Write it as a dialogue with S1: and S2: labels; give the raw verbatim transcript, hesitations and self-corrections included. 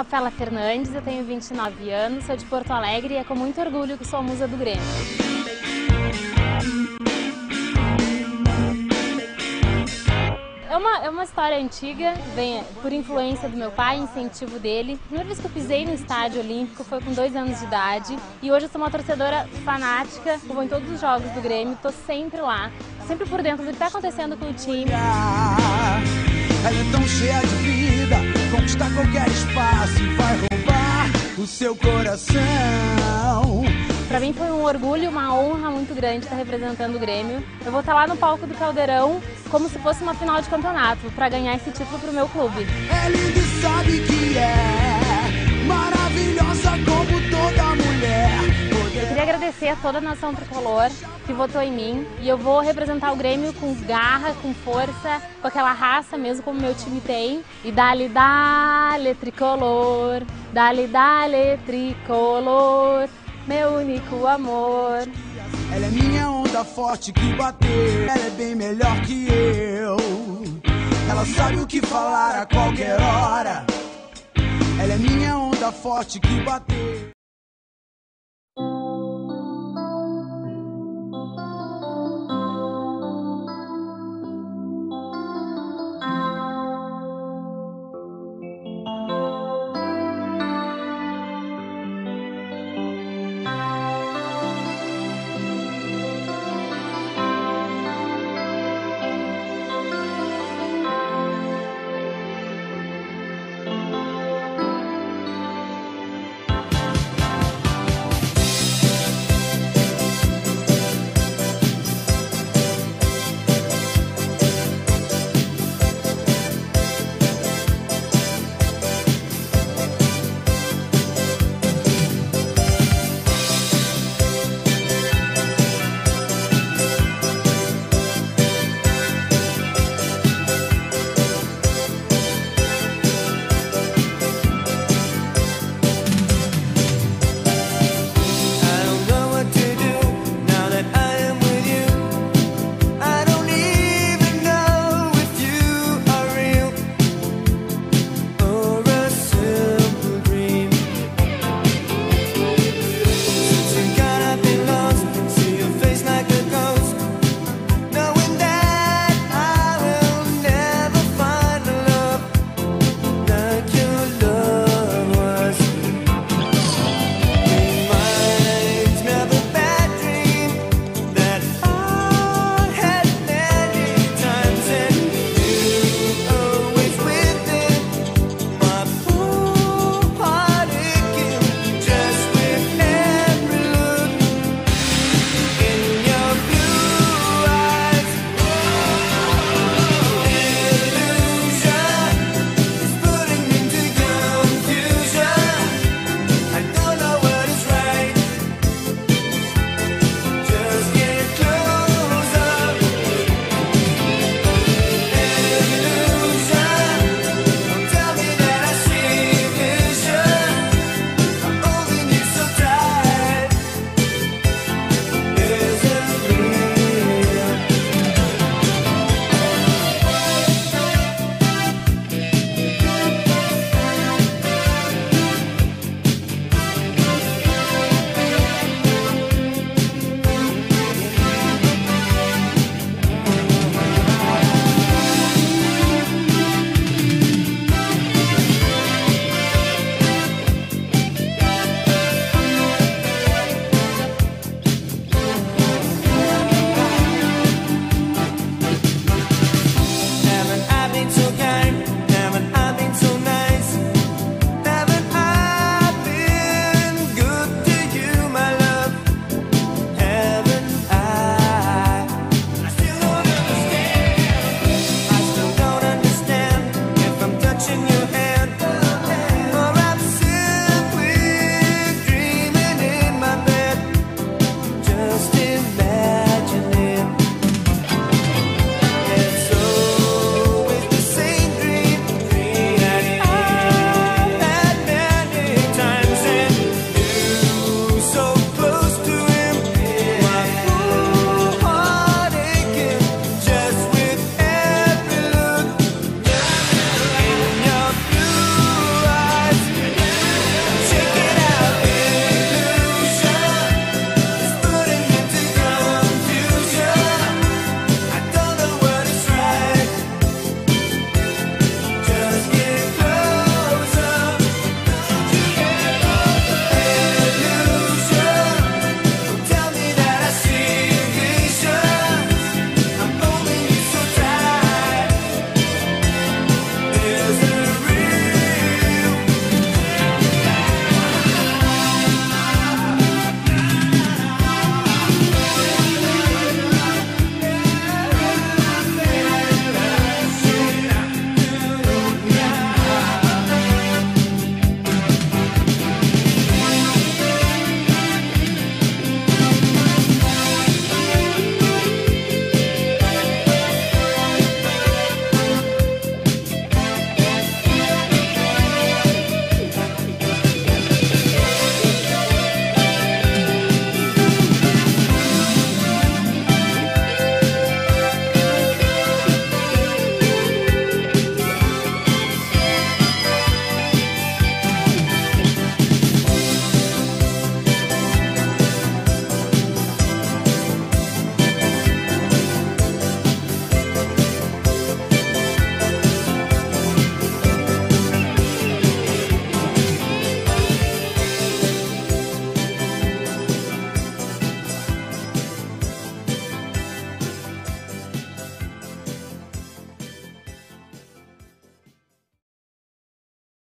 S1: Rafaela Fernandes, eu tenho vinte e nove anos, sou de Porto Alegre e é com muito orgulho que sou a musa do Grêmio. É uma, é uma história antiga, vem por influência do meu pai, incentivo dele. A primeira vez que eu pisei no estádio olímpico foi com dois anos de idade e hoje eu sou uma torcedora fanática, eu vou em todos os jogos do Grêmio, estou sempre lá, sempre por dentro do que está acontecendo com o time.
S2: Ela é tão cheia de vida, conquista qualquer espaço e vai roubar o seu coração.
S1: Para mim foi um orgulho, uma honra muito grande estar representando o Grêmio. Eu vou estar lá no palco do Caldeirão como se fosse uma final de campeonato, para ganhar esse título para o meu clube.
S2: É linda e sabe que é maravilhosa como toda mulher.
S1: Eu queria agradecer a toda a nação tricolor que votou em mim e eu vou representar o Grêmio com garra, com força, com aquela raça mesmo como meu time tem. E dale, dale, tricolor, dale, dale, tricolor, meu único amor.
S2: Ela é minha onda forte que bateu, ela é bem melhor que eu. Ela sabe o que falar a qualquer hora. Ela é minha onda forte que bateu.